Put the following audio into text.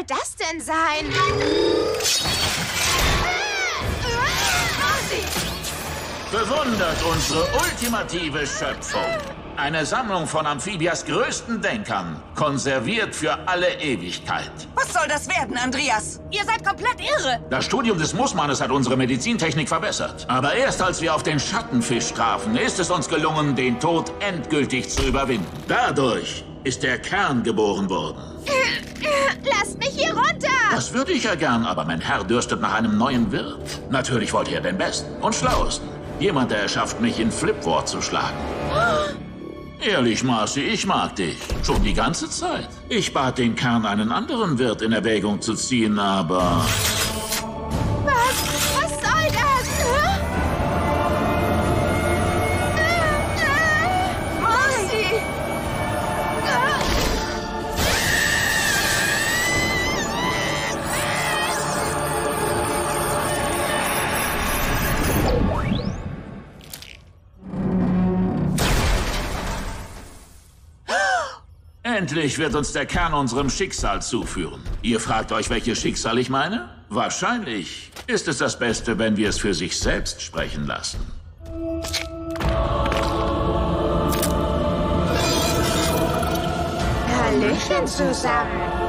soll das denn sein? Bewundert unsere ultimative Schöpfung. Eine Sammlung von Amphibias größten Denkern, konserviert für alle Ewigkeit. Was soll das werden, Andreas? Ihr seid komplett irre. Das Studium des Moosmannes hat unsere Medizintechnik verbessert. Aber erst als wir auf den Schattenfisch trafen, ist es uns gelungen, den Tod endgültig zu überwinden. Dadurch ist der Kern geboren worden. Lasst mich hier runter. Das würde ich ja gern, aber mein Herr dürstet nach einem neuen Wirt. Natürlich wollte er den Besten und Schlauesten. Jemand, der es schafft, mich in Flipwort zu schlagen. Ehrlich, Marcy, ich mag dich. Schon die ganze Zeit. Ich bat den Kern, einen anderen Wirt in Erwägung zu ziehen, aber... Was soll das? Marcy! Endlich wird uns der Kern unserem Schicksal zuführen. Ihr fragt euch, welches Schicksal ich meine? Wahrscheinlich ist es das Beste, wenn wir es für sich selbst sprechen lassen. Hallöchen zusammen.